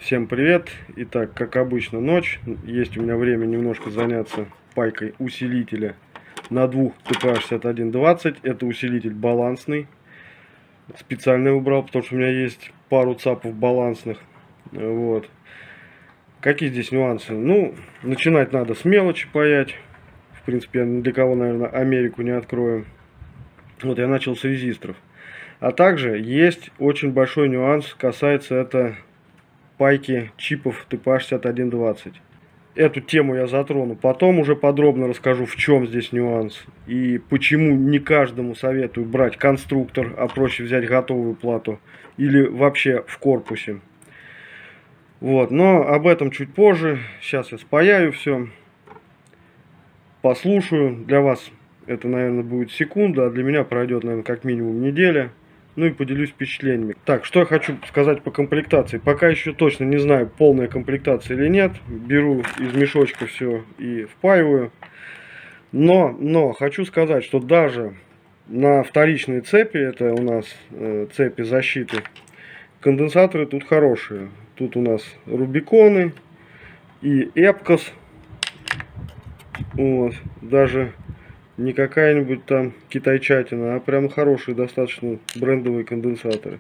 Всем привет! Итак, как обычно, ночь. Есть у меня время немножко заняться пайкой усилителя на двух ТП-6120. Это усилитель балансный. Специально выбрал, потому что у меня есть пару ЦАПов балансных. Вот. Какие здесь нюансы? Ну, начинать надо с мелочи паять. В принципе, я ни для кого, наверное, Америку не открою. Вот я начал с резисторов. А также есть очень большой нюанс, касается это пайки чипов ТП-6120. Эту тему я затрону. Потом уже подробно расскажу, в чем здесь нюанс. И почему не каждому советую брать конструктор, а проще взять готовую плату. Или вообще в корпусе. Вот, но об этом чуть позже. Сейчас я спаяю все. Послушаю. Для вас это, наверное, будет секунда, а для меня пройдет, наверное, как минимум неделя. Ну и поделюсь впечатлениями. Так, что я хочу сказать по комплектации. Пока еще точно не знаю, полная комплектация или нет. Беру из мешочка все и впаиваю. Но хочу сказать, что даже на вторичной цепи, это у нас цепи защиты, конденсаторы тут хорошие. Тут у нас Рубиконы и Эпкос. Вот, даже не какая-нибудь там китайчатина, а прям хорошие достаточно брендовые конденсаторы.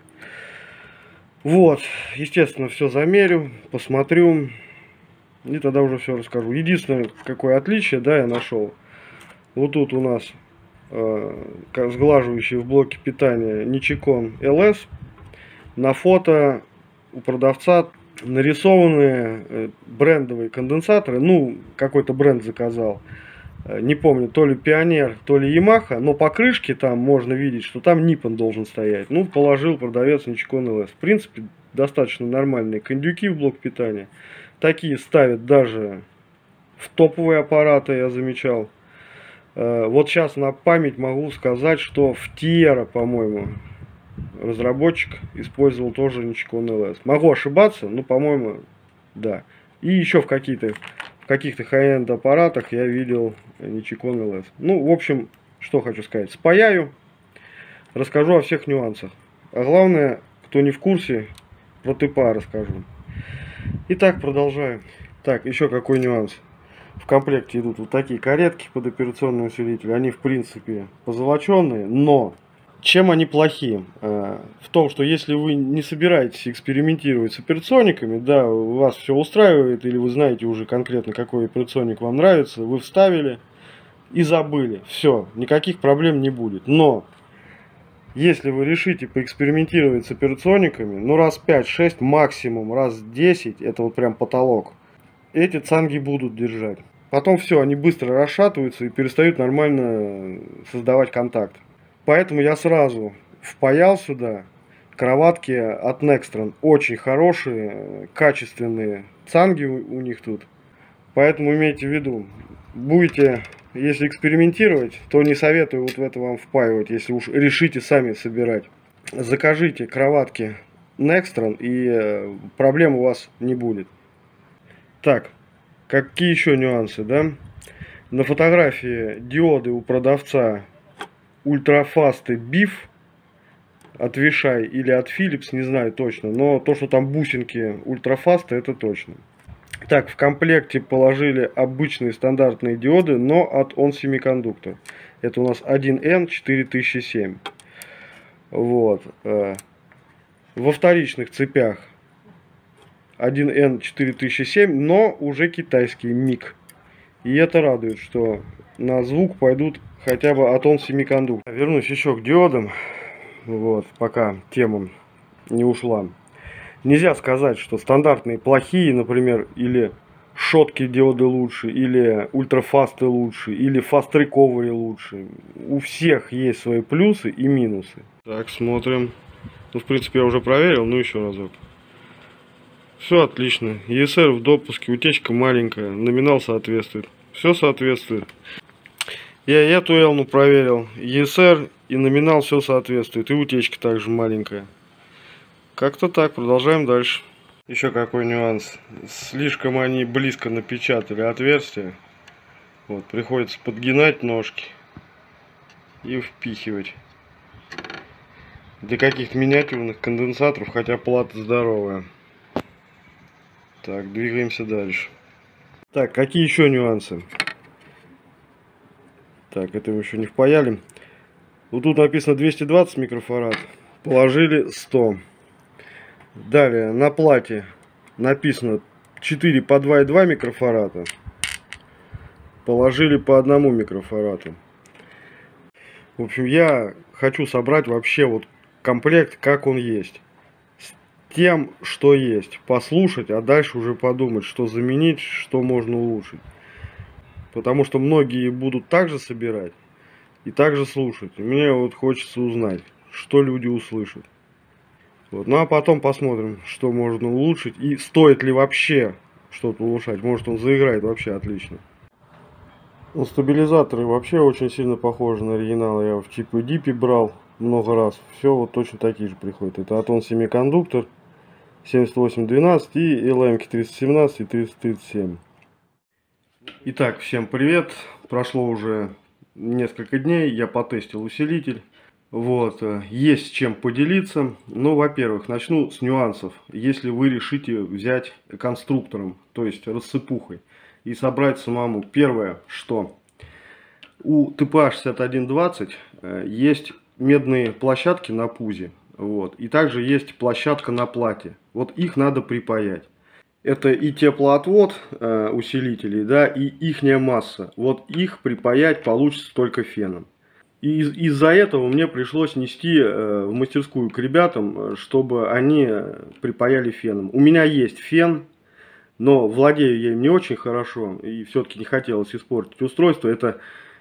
Вот, естественно, все замерю, посмотрю и тогда уже все расскажу. Единственное, какое отличие, да, я нашел. Вот тут у нас сглаживающий в блоке питания Nichicon LS. На фото у продавца нарисованные брендовые конденсаторы. Ну, какой-то бренд заказал. Не помню, то ли Пионер, то ли Ямаха, но по крышке там можно видеть, что там Nippon должен стоять. Ну, положил продавец Nichicon LS. В принципе, достаточно нормальные кондюки в блок питания. Такие ставят даже в топовые аппараты, я замечал. Вот сейчас на память могу сказать, что в Tierra, по-моему, разработчик использовал тоже Nichicon LS. Могу ошибаться, но, по-моему, да. И еще в каких-то high-end аппаратах я видел Nichicon LS. Ну, в общем, что хочу сказать. Спаяю, расскажу о всех нюансах. А главное, кто не в курсе, про ТПА расскажу. Итак, продолжаем. Так, еще какой нюанс. В комплекте идут вот такие каретки под операционный усилитель. Они, в принципе, позолоченные, но чем они плохи? В том, что если вы не собираетесь экспериментировать с операциониками, да, вас все устраивает, или вы знаете уже конкретно, какой операционик вам нравится, вы вставили и забыли. Все, никаких проблем не будет. Но если вы решите поэкспериментировать с операциониками, ну раз 5-6, максимум раз 10, это вот прям потолок, эти цанги будут держать. Потом все, они быстро расшатываются и перестают нормально создавать контакт. Поэтому я сразу впаял сюда кроватки от Nextron. Очень хорошие, качественные цанги у них тут. Поэтому имейте в виду, будете, если экспериментировать, то не советую вот в это вам впаивать, если уж решите сами собирать. Закажите кроватки Nextron, и проблем у вас не будет. Так, какие еще нюансы, да? На фотографии диоды у продавца ультрафасты BIF от Вишай или от Philips, не знаю точно, но то, что там бусинки ультрафасты, это точно. Так, в комплекте положили обычные стандартные диоды, но от ON Semiconductor. Это у нас 1N4007. Вот. Во вторичных цепях 1N4007, но уже китайский МИГ. И это радует, что на звук пойдут хотя бы от ON Semiconductor. Вернусь еще к диодам. Вот, пока тема не ушла. Нельзя сказать, что стандартные плохие, например, или шотки диоды лучше, или ультрафасты лучше, или fast recovery лучше. У всех есть свои плюсы и минусы. Так, смотрим. Ну, в принципе, я уже проверил, но еще разок. Все отлично. ESR в допуске, утечка маленькая, номинал соответствует. Все соответствует. Я эту Элну проверил. ESR и номинал все соответствует. И утечка также маленькая. Как-то так. Продолжаем дальше. Еще какой нюанс. Слишком они близко напечатали отверстия. Вот, приходится подгинать ножки и впихивать. Для каких-то миниатюрных конденсаторов, хотя плата здоровая. Так, двигаемся дальше. Так, какие еще нюансы? Так, это мы еще не впаяли. Вот тут написано 220 микрофарад. Положили 100. Далее на плате написано 4 по 2,2 микрофарада. Положили по 1 микрофараду. В общем, я хочу собрать вообще вот комплект, как он есть. С тем, что есть. Послушать, а дальше уже подумать, что заменить, что можно улучшить. Потому что многие будут также собирать и также слушать. И мне вот хочется узнать, что люди услышат. Вот. Ну а потом посмотрим, что можно улучшить и стоит ли вообще что-то улучшать. Может, он заиграет вообще отлично. Ну, стабилизаторы вообще очень сильно похожи на оригинал. Я в Чипе Дипе брал много раз. Все вот точно такие же приходят. Это Атон Семикондуктор 7812 и LM 317 и 337. Итак, всем привет. Прошло уже несколько дней. Я потестил усилитель. Вот, есть чем поделиться. Ну, во-первых, начну с нюансов. Если вы решите взять конструктором, то есть рассыпухой, и собрать самому. Первое, что у ТПА 6120 есть медные площадки на пузе. Вот, и также есть площадка на плате. Вот их надо припаять. Это и теплоотвод усилителей, да, и ихняя масса. Вот их припаять получится только феном. И из-за этого мне пришлось нести в мастерскую к ребятам, чтобы они припаяли феном. У меня есть фен, но владею я им не очень хорошо. И все-таки не хотелось испортить устройство. Это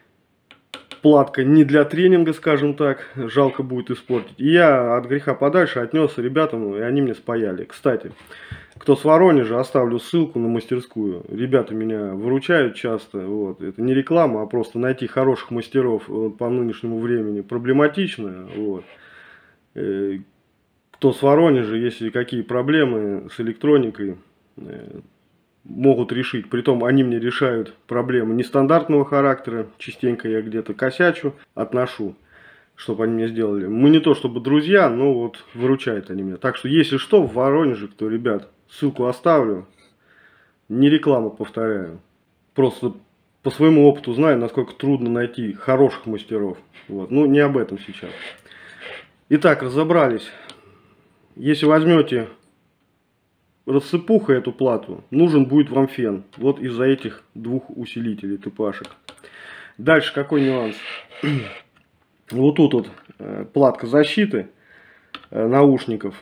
платка не для тренинга, скажем так. Жалко будет испортить. И я от греха подальше отнес ребятам, и они мне спаяли. Кстати, кто с Воронежа, оставлю ссылку на мастерскую. Ребята меня выручают часто. Вот. Это не реклама, а просто найти хороших мастеров по нынешнему времени проблематично. Вот. Кто с Воронежа, если какие проблемы с электроникой, могут решить. Притом они мне решают проблемы нестандартного характера. Частенько я где-то косячу, отношу, чтобы они мне сделали. Мы не то чтобы друзья, но вот выручают они меня. Так что, если что, в Воронеже, кто, ребят, ссылку оставлю. Не реклама, повторяю. Просто по своему опыту знаю, насколько трудно найти хороших мастеров. Вот. Ну, не об этом сейчас. Итак, разобрались. Если возьмете рассыпухой эту плату, нужен будет вам фен. Вот из-за этих двух усилителей ТПАшек. Дальше какой нюанс? Вот тут вот платка защиты наушников.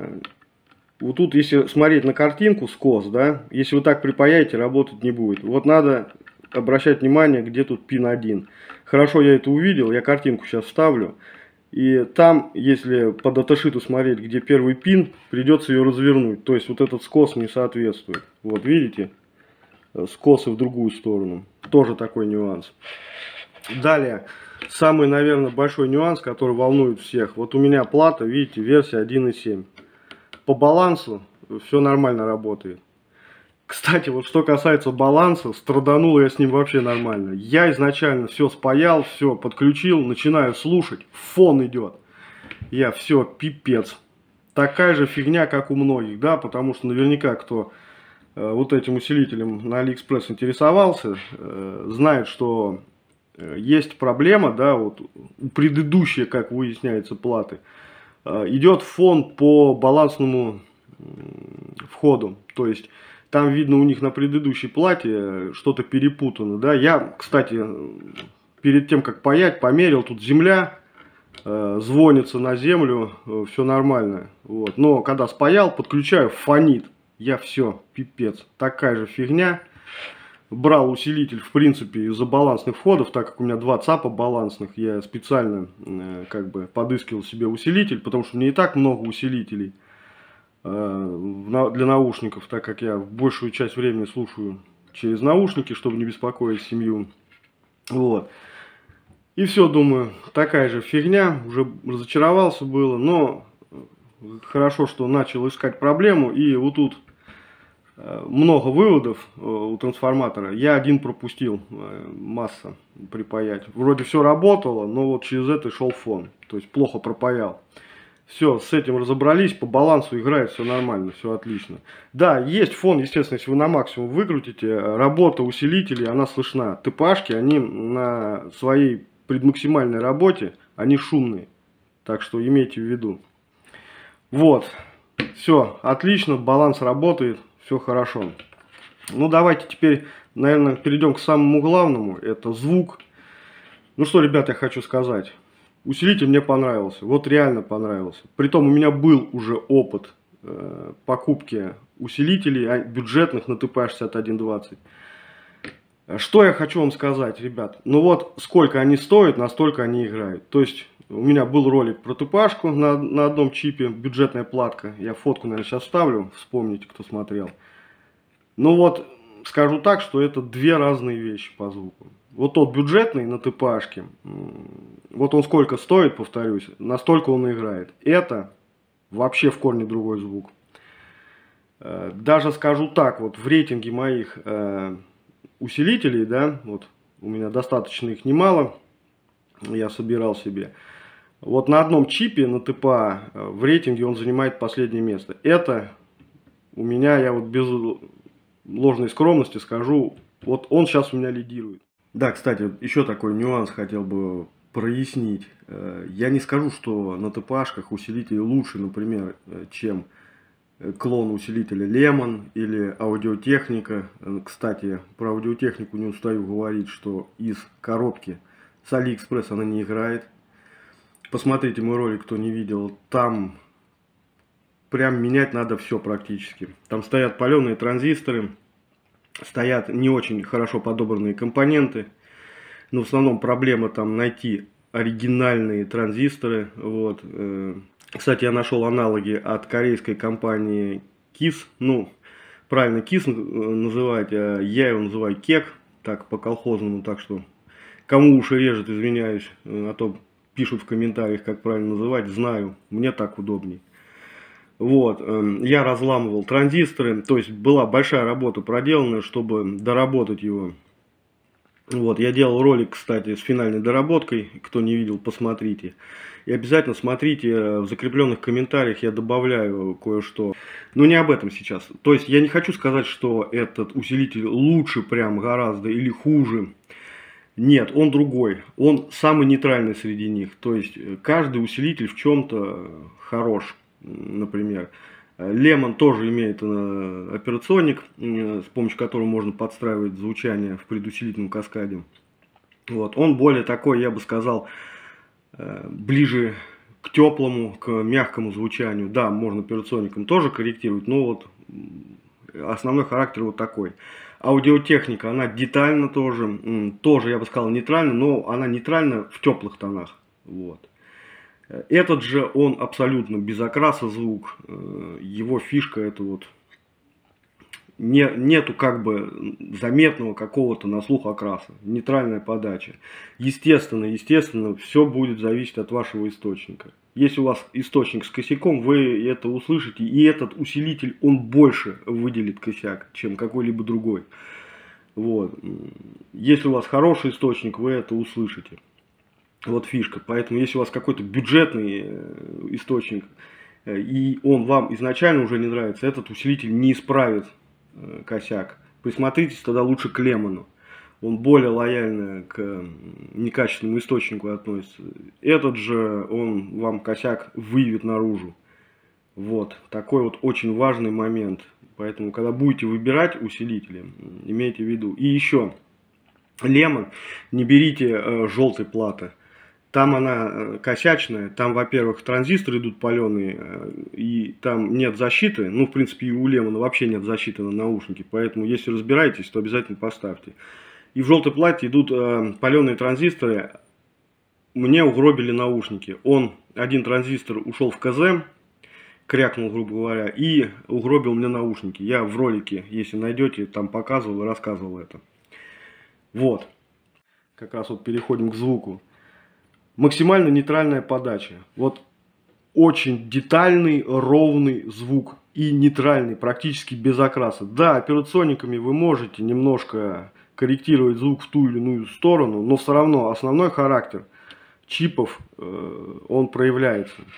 Вот тут, если смотреть на картинку, скос, да, если вы так припаяете, работать не будет. Вот надо обращать внимание, где тут пин 1. Хорошо, я это увидел, я картинку сейчас вставлю. И там, если по даташиту смотреть, где первый пин, придется ее развернуть. То есть, вот этот скос не соответствует. Вот, видите? Скосы в другую сторону. Тоже такой нюанс. Далее, самый, наверное, большой нюанс, который волнует всех. Вот у меня плата, видите, версия 1.7. По балансу все нормально работает. Кстати, вот что касается баланса, страданул я с ним вообще нормально. Я изначально все спаял, все подключил, начинаю слушать, фон идет. Я все, пипец. Такая же фигня, как у многих, да, потому что наверняка кто вот этим усилителем на Алиэкспресс интересовался, знает, что есть проблема, да, вот у предыдущей, как выясняется, платы. Идет фон по балансному входу. То есть, там видно у них на предыдущей плате что-то перепутано. Да? Я, кстати, перед тем, как паять, померил. Тут земля, звонится на землю, все нормально. Вот. Но когда спаял, подключаю, фонит. Я все, пипец. Такая же фигня. Брал усилитель, в принципе, из-за балансных входов, так как у меня 2 ЦАПа балансных, я специально как бы подыскивал себе усилитель, потому что у меня и так много усилителей для наушников, так как я большую часть времени слушаю через наушники, чтобы не беспокоить семью. Вот. И все, думаю, такая же фигня, уже разочаровался было, но хорошо, что начал искать проблему, и вот тут много выводов у трансформатора. Я один пропустил, масса припаять. Вроде все работало, но вот через это шел фон. То есть плохо пропаял. Все, с этим разобрались, по балансу играет, все нормально, все отлично. Да, есть фон, естественно, если вы на максимум выкрутите, работа усилителей, она слышна. ТПшки, они на своей предмаксимальной работе, они шумные. Так что имейте в виду. Вот, все, отлично, баланс работает, все хорошо. Ну, давайте теперь, наверное, перейдем к самому главному, это звук. Ну что, ребята, я хочу сказать. Усилитель мне понравился, вот реально понравился. Притом у меня был уже опыт покупки усилителей бюджетных на ТП-6120. Что я хочу вам сказать, ребят. Ну вот, сколько они стоят, настолько они играют. То есть, у меня был ролик про ТПшку на одном чипе, бюджетная платка. Я фотку, наверное, сейчас вставлю, вспомните, кто смотрел. Ну вот, скажу так, что это две разные вещи по звуку. Вот тот бюджетный на ТПшке, вот он сколько стоит, повторюсь, настолько он играет. Это вообще в корне другой звук. Даже скажу так, вот в рейтинге моих усилителей, да, вот у меня достаточно их немало, я собирал себе. Вот на одном чипе на ТПА в рейтинге он занимает последнее место. Это у меня, я вот без ложной скромности скажу, вот он сейчас у меня лидирует. Да, кстати, еще такой нюанс хотел бы прояснить. Я не скажу, что на ТПшках усилители лучше, например, чем клон усилителя Lemon или Audio-Technica. Кстати, про Audio-Techniку не устаю говорить, что из коробки с AliExpress она не играет. Посмотрите мой ролик, кто не видел. Там прям менять надо все практически. Там стоят паленые транзисторы. Стоят не очень хорошо подобранные компоненты. Но в основном проблема там найти оригинальные транзисторы. Вот. Кстати, я нашел аналоги от корейской компании KIS. Ну, правильно KIS называть, а я его называю кек. Так, по-колхозному. Так что, кому уши режет, извиняюсь. А то пишут в комментариях, как правильно называть. Знаю, мне так удобней. Вот, я разламывал транзисторы, то есть была большая работа проделана, чтобы доработать его. Вот, я делал ролик, кстати, с финальной доработкой, кто не видел, посмотрите. И обязательно смотрите, в закрепленных комментариях я добавляю кое-что. Но не об этом сейчас. То есть я не хочу сказать, что этот усилитель лучше прям гораздо или хуже. Нет, он другой, он самый нейтральный среди них. То есть каждый усилитель в чем-то хорош. Например, Lemon тоже имеет операционник, с помощью которого можно подстраивать звучание в предусилительном каскаде. Вот. Он более такой, я бы сказал, ближе к теплому, к мягкому звучанию. Да, можно операционником тоже корректировать, но вот основной характер вот такой. Audio-Technica, она детально тоже, я бы сказал, нейтральна, но она нейтральна в теплых тонах. Вот. Этот же, он абсолютно без окраса звук. Его фишка это вот нету как бы заметного какого-то на слух окраса. Нейтральная подача. Естественно, все будет зависеть от вашего источника. Если у вас источник с косяком, вы это услышите. И этот усилитель, он больше выделит косяк, чем какой-либо другой. Вот. Если у вас хороший источник, вы это услышите. Вот фишка. Поэтому, если у вас какой-то бюджетный источник, и он вам изначально уже не нравится, этот усилитель не исправит косяк. Присмотритесь тогда лучше к Лемону. Он более лояльно к некачественному источнику относится. Этот же, он вам косяк выявит наружу. Вот. Такой вот очень важный момент. Поэтому, когда будете выбирать усилители, имейте в виду. И еще, Lemon не берите желтой платы. Там она косячная, там, во-первых, транзисторы идут паленые, и там нет защиты. Ну, в принципе, и у Lemon вообще нет защиты на наушники, поэтому, если разбираетесь, то обязательно поставьте. И в желтой плате идут паленые транзисторы. Мне угробили наушники. Один транзистор ушел в КЗ, крякнул, грубо говоря, и угробил мне наушники. Я в ролике, если найдете, там показывал и рассказывал это. Вот. Как раз вот переходим к звуку. Максимально нейтральная подача. Вот очень детальный, ровный звук. И нейтральный, практически без окраса. Да, операционниками вы можете немножко корректировать звук в ту или иную сторону. Но все равно основной характер чипов, он проявляется.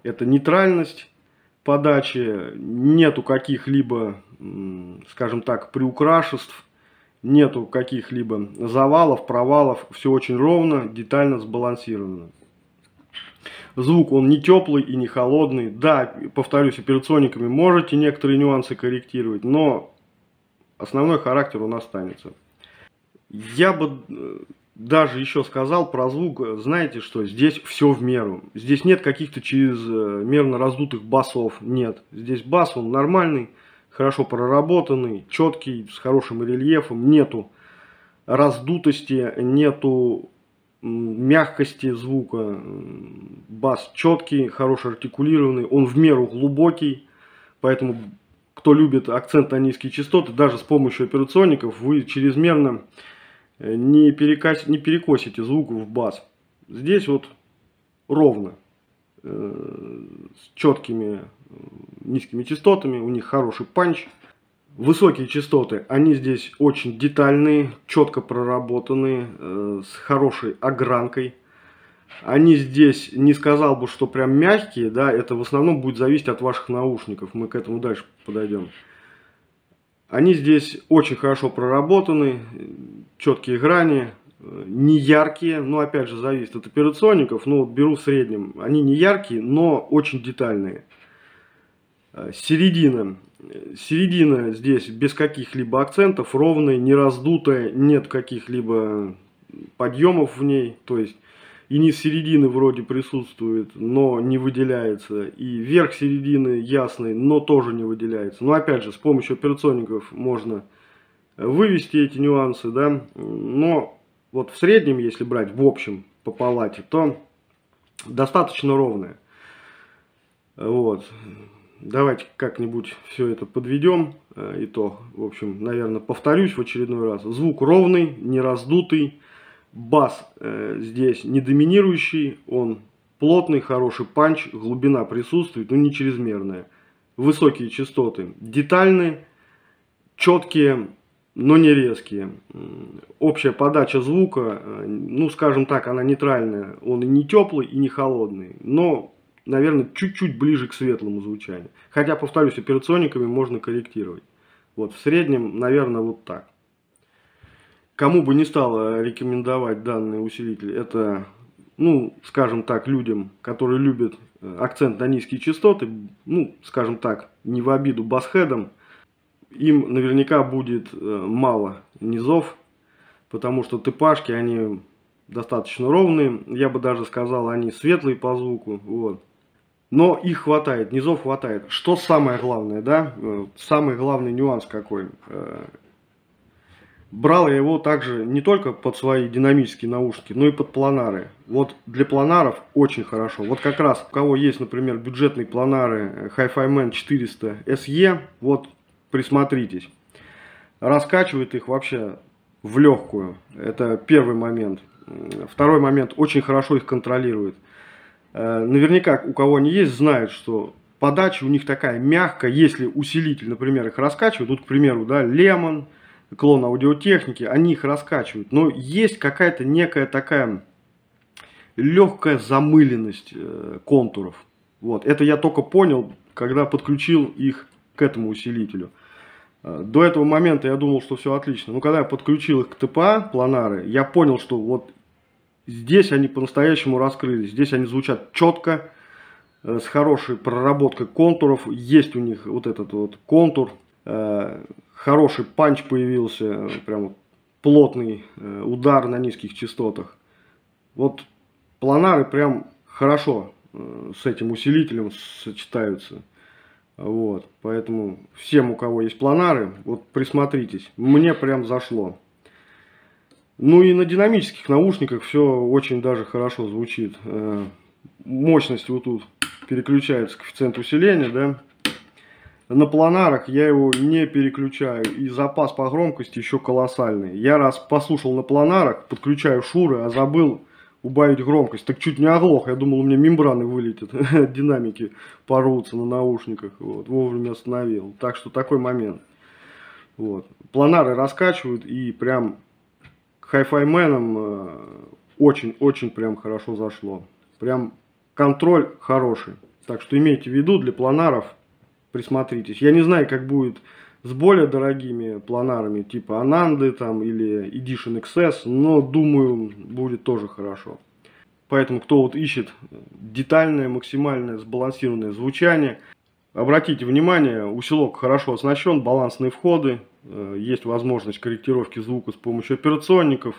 это нейтральность подачи, нету каких-либо, скажем так, приукрашеств, нету каких-либо завалов, провалов, все очень ровно, детально сбалансировано. Звук он не теплый и не холодный. Да, повторюсь, операционниками можете некоторые нюансы корректировать, но основной характер он останется. Я бы даже еще сказал про звук, знаете что, здесь все в меру. Здесь нет каких-то чрезмерно раздутых басов, нет. Здесь бас, он нормальный, хорошо проработанный, четкий, с хорошим рельефом, нету раздутости, нету мягкости звука. Бас четкий, хорошо артикулированный, он в меру глубокий, поэтому кто любит акцент на низкие частоты, даже с помощью операционников вы чрезмерно не перекосите звук в бас. Здесь вот ровно, с четкими низкими частотами, у них хороший панч. Высокие частоты, они здесь очень детальные, четко проработанные, с хорошей огранкой. Они здесь, не сказал бы, что прям мягкие, да, это в основном будет зависеть от ваших наушников, мы к этому дальше подойдем. Они здесь очень хорошо проработаны, четкие грани, не яркие, но опять же зависит от операционников, но вот беру в среднем, они не яркие, но очень детальные. Середина здесь без каких-либо акцентов, ровная, не раздутая, нет каких-либо подъемов в ней, то есть и низ середины вроде присутствует, но не выделяется, и верх середины ясный, но тоже не выделяется. Но опять же, с помощью операционников можно вывести эти нюансы, да, но вот в среднем, если брать в общем по палате, то достаточно ровная. Вот. Давайте как-нибудь все это подведем. Итог. В общем, наверное, повторюсь в очередной раз. Звук ровный, не раздутый. Бас здесь не доминирующий. Он плотный, хороший панч. Глубина присутствует, но не чрезмерная. Высокие частоты детальные, четкие, но не резкие. Общая подача звука, ну, скажем так, она нейтральная. Он и не теплый, и не холодный. Но наверное, чуть-чуть ближе к светлому звучанию. Хотя, повторюсь, операционниками можно корректировать. Вот, в среднем, наверное, вот так. Кому бы не стало рекомендовать данный усилитель, это, ну, скажем так, людям, которые любят акцент на низкие частоты, ну, скажем так, не в обиду басхедам, им наверняка будет мало низов, потому что ТПшки, они достаточно ровные, я бы даже сказал, они светлые по звуку, вот. Но их хватает, низов хватает. Что самое главное, да? Самый главный нюанс какой? Брал я его также не только под свои динамические наушники, но и под планары. Вот для планаров очень хорошо. Вот как раз у кого есть, например, бюджетные планары HiFiMan 400 SE, вот присмотритесь. Раскачивает их вообще в легкую. Это первый момент. Второй момент, очень хорошо их контролирует. Наверняка, у кого они есть, знают, что подача у них такая мягкая, если усилитель, например, их раскачивает, вот, к примеру, да, Lemon, клон аудиотехники, они их раскачивают, но есть какая-то некая такая легкая замыленность контуров. Вот. Это я только понял, когда подключил их к этому усилителю. До этого момента я думал, что все отлично, но когда я подключил их к ТПА, планары, я понял, что вот здесь они по-настоящему раскрылись. Здесь они звучат четко, с хорошей проработкой контуров. Есть у них вот этот вот контур. Хороший панч появился. Прям плотный удар на низких частотах. Вот планары прям хорошо с этим усилителем сочетаются. Вот. Поэтому всем, у кого есть планары, вот присмотритесь. Мне прям зашло. Ну и на динамических наушниках все очень даже хорошо звучит. Мощность вот тут переключается, коэффициент усиления, да. На планарах я его не переключаю, и запас по громкости еще колоссальный. Я раз послушал на планарах, подключаю шуры, а забыл убавить громкость. Так чуть не оглох, я думал, у меня мембраны вылетят, динамики порвутся на наушниках. Вот, вовремя остановил. Так что такой момент. Вот. Планары раскачивают и прям... HiFiMan очень-очень прям хорошо зашло. Прям контроль хороший. Так что имейте в виду, для планаров присмотритесь. Я не знаю, как будет с более дорогими планарами, типа Ананды там или Edition XS, но думаю, будет тоже хорошо. Поэтому, кто вот ищет детальное, максимальное, сбалансированное звучание, обратите внимание, усилок хорошо оснащен, балансные входы, есть возможность корректировки звука с помощью операционников,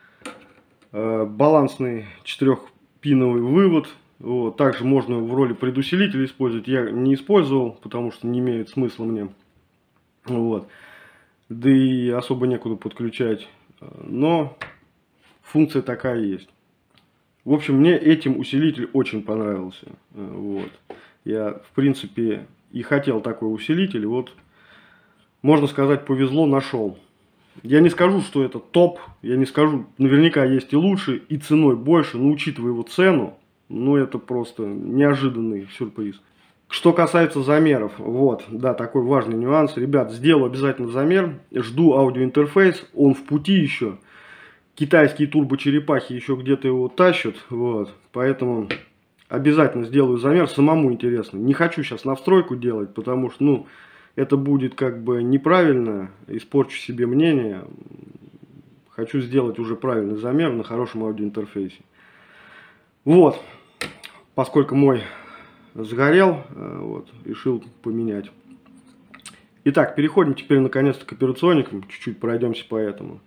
балансный 4-пиновый вывод. Вот. Также можно в роли предусилителя использовать. Я не использовал, потому что не имеет смысла мне. Вот. Да и особо некуда подключать. Но функция такая есть. В общем, мне этим усилитель очень понравился. Вот. Я, в принципе, и хотел такой усилитель. Вот, можно сказать, повезло, нашел. Я не скажу, что это топ. Я не скажу, наверняка есть и лучше, и ценой больше. Но учитывая его цену, ну это просто неожиданный сюрприз. Что касается замеров, вот, да, такой важный нюанс. Ребят, сделаю обязательно замер. Жду аудиоинтерфейс, он в пути еще. Китайские турбочерепахи еще где-то его тащат, вот, поэтому обязательно сделаю замер, самому интересно. Не хочу сейчас на встройку делать, потому что, ну, это будет как бы неправильно, испорчу себе мнение. Хочу сделать уже правильный замер на хорошем аудиоинтерфейсе. Вот, поскольку мой сгорел, вот, решил поменять. Итак, переходим теперь наконец-то к операционникам, чуть-чуть пройдемся по этому.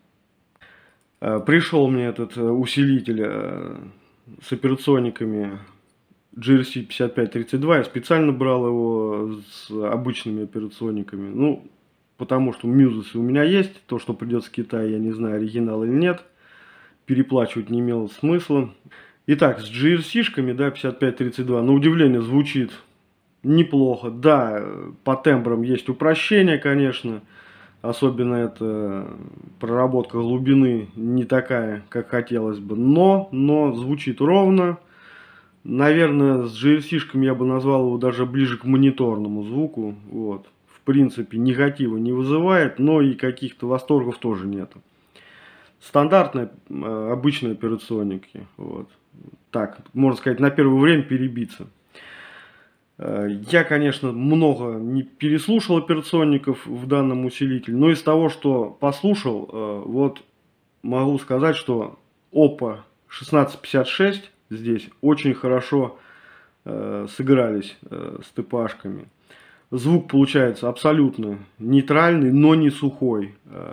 Пришел мне этот усилитель с операционниками GRC 5532. Я специально брал его с обычными операционниками. Ну, потому что Muses у меня есть. То, что придет с Китая, я не знаю, оригинал или нет. Переплачивать не имело смысла. Итак, с GRC-шками, да, 5532, на удивление звучит неплохо. Да, по тембрам есть упрощение, конечно. Особенно это проработка глубины не такая, как хотелось бы. Но звучит ровно. Наверное, с GRC-шками я бы назвал его даже ближе к мониторному звуку. Вот. В принципе, негатива не вызывает, но и каких-то восторгов тоже нету. Стандартные, обычные операционники. Вот. Так, можно сказать, на первое время перебиться. Я, конечно, много не переслушал операционников в данном усилителе, но из того, что послушал, вот могу сказать, что Oppo 1656 здесь очень хорошо сыгрались с TPH-ками. Звук получается абсолютно нейтральный, но не сухой.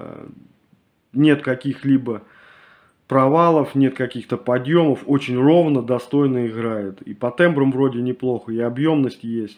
Нет каких-либо провалов, нет каких-то подъемов, очень ровно, достойно играет. И по тембрам вроде неплохо, и объемность есть.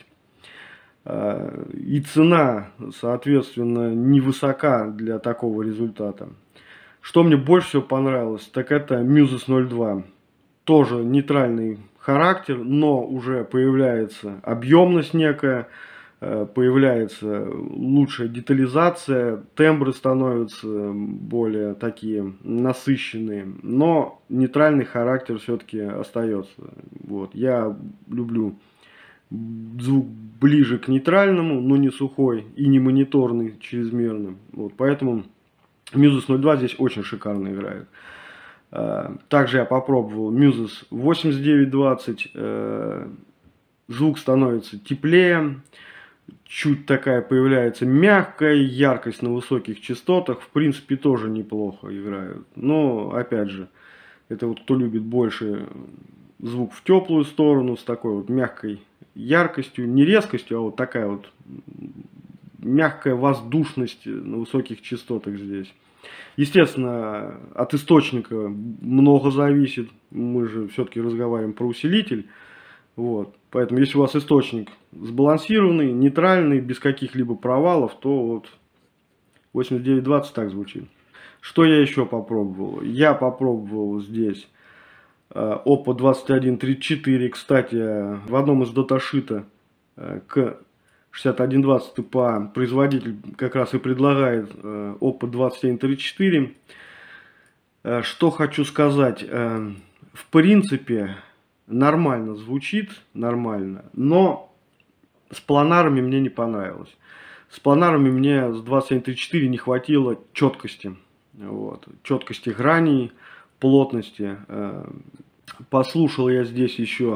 И цена, соответственно, невысока для такого результата. Что мне больше всего понравилось, так это Muses 02. Тоже нейтральный характер, но уже появляется объемность некая. Появляется лучшая детализация, тембры становятся более такие насыщенные, но нейтральный характер все-таки остается. Вот. Я люблю звук ближе к нейтральному, но не сухой и не мониторный чрезмерно. Вот. Поэтому Muses 02 здесь очень шикарно играет. Также я попробовал Muses 8920, звук становится теплее. Чуть такая появляется мягкая яркость на высоких частотах. В принципе, тоже неплохо играют. Но, опять же, это вот кто любит больше звук в теплую сторону, с такой вот мягкой яркостью. Не резкостью, а вот такая вот мягкая воздушность на высоких частотах здесь. Естественно, от источника много зависит. Мы же все-таки разговариваем про усилитель. Вот. Поэтому, если у вас источник сбалансированный, нейтральный, без каких-либо провалов, то вот 8920 так звучит. Что я еще попробовал? Я попробовал здесь Oppo 2134. Кстати, в одном из даташита к 6120 ТПА производитель как раз и предлагает Oppo 2134. Что хочу сказать. В принципе, нормально звучит, нормально, но с планарами мне не понравилось. С планарами мне с 2734 не хватило четкости. Вот, четкости граней, плотности. Послушал я здесь еще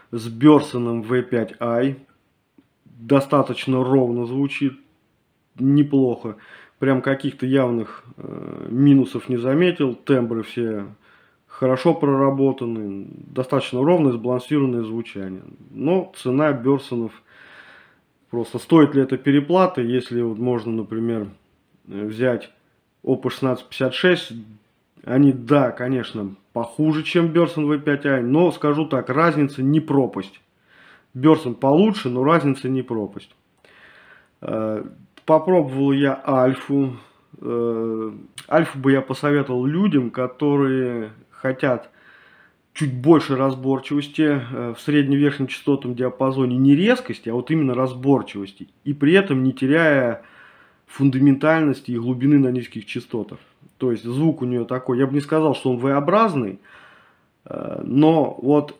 с Берсоном V5i. Достаточно ровно звучит, неплохо. Прям каких-то явных минусов не заметил. Тембры все хорошо проработаны, достаточно ровное, сбалансированное звучание. Но цена Берсонов, просто стоит ли это переплаты, если вот можно, например, взять Oppo 1656, они, да, конечно, похуже, чем Берсон V5i, но, скажу так, разница не пропасть. Берсон получше, но разница не пропасть. Попробовал я Альфу. Альфу бы я посоветовал людям, которые хотят чуть больше разборчивости в средне-верхнем частотном диапазоне, не резкости, а вот именно разборчивости, и при этом не теряя фундаментальности и глубины на низких частотах. То есть звук у нее такой, я бы не сказал, что он V-образный, но вот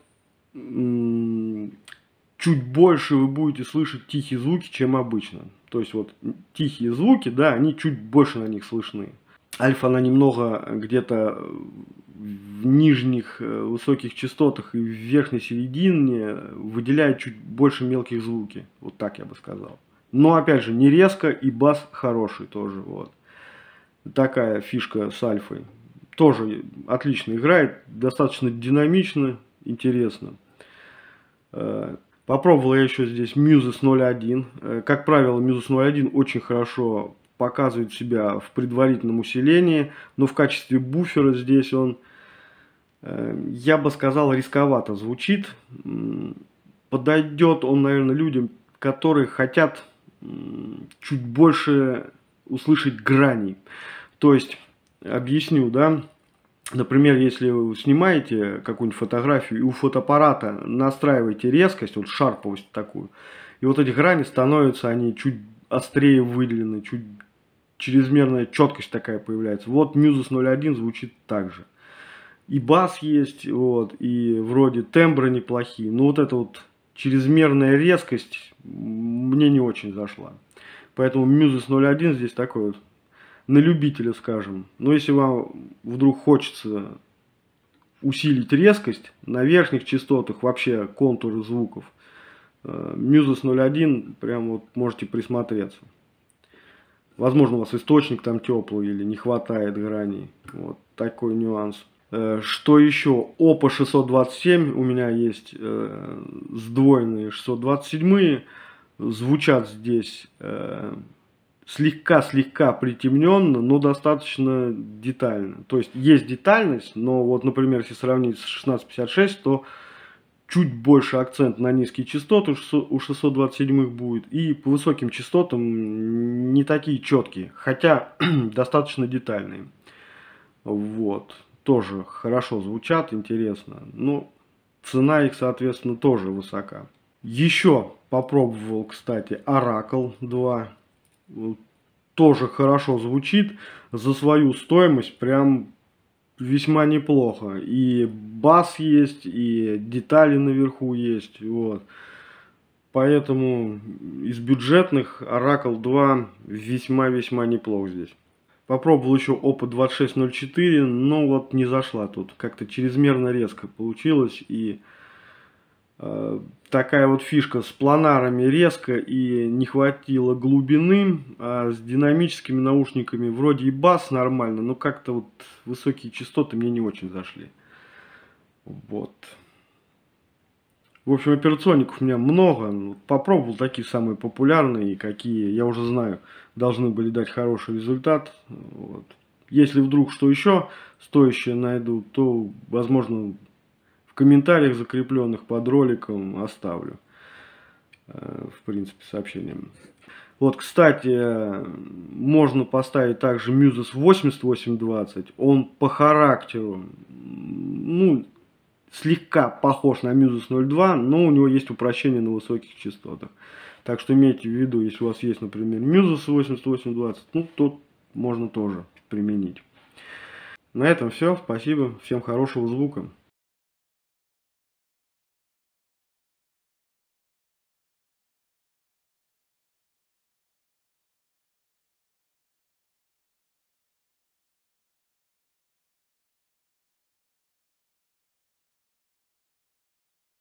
чуть больше вы будете слышать тихие звуки, чем обычно. То есть вот тихие звуки, да, они чуть больше на них слышны. Альфа, она немного где-то в нижних высоких частотах и в верхней середине выделяет чуть больше мелких звуки. Вот так я бы сказал. Но опять же, не резко, и бас хороший тоже. Вот. Такая фишка с Альфой. Тоже отлично играет, достаточно динамично, интересно. Попробовал я еще здесь Muses 0.1. Как правило, Muses 0.1 очень хорошо показывает себя в предварительном усилении, но в качестве буфера здесь он, я бы сказал, рисковато звучит. Подойдет он, наверное, людям, которые хотят чуть больше услышать граней. То есть, объясню, да, например, если вы снимаете какую-нибудь фотографию и у фотоаппарата настраиваете резкость, вот шарповость такую, и вот эти грани становятся, они чуть острее выделены, чуть чрезмерная четкость такая появляется. Вот Muses 0.1 звучит так же. И бас есть, вот, и вроде тембры неплохие, но вот эта вот чрезмерная резкость мне не очень зашла. Поэтому Muses 0.1 здесь такой вот на любителя, скажем. Но если вам вдруг хочется усилить резкость на верхних частотах, вообще контуры звуков, Muses 0.1 прям вот можете присмотреться. Возможно, у вас источник там теплый или не хватает граней. Вот такой нюанс. Что еще? Oppo 627 у меня есть сдвоенные 627. Звучат здесь слегка притемненно, но достаточно детально. То есть есть детальность, но вот, например, если сравнить с 1656, то чуть больше акцент на низкие частоты у 627 будет. И по высоким частотам не такие четкие, хотя достаточно детальные. Вот. Тоже хорошо звучат, интересно. Но цена их, соответственно, тоже высока. Еще попробовал, кстати, Oracle 2. Тоже хорошо звучит. За свою стоимость прям весьма неплохо. И бас есть, и детали наверху есть. Вот. Поэтому из бюджетных Oracle 2 весьма-весьма неплох здесь. Попробовал еще Oppo 2604, но вот не зашла тут. Как-то чрезмерно резко получилось. И такая вот фишка с планарами резко и не хватило глубины. А с динамическими наушниками вроде и бас нормально, но как-то вот высокие частоты мне не очень зашли. Вот. В общем, операционников у меня много. Попробовал такие самые популярные, какие, я уже знаю, должны были дать хороший результат. Вот. Если вдруг что еще стоящее найду, то, возможно, в комментариях, закрепленных под роликом, оставлю. В принципе, сообщение. Вот, кстати, можно поставить также Muses 8820. Он по характеру, ну, слегка похож на Muses 0.2, но у него есть упрощение на высоких частотах. Так что имейте в виду, если у вас есть, например, Muses 8820, ну, то можно тоже применить. На этом все. Спасибо. Всем хорошего звука.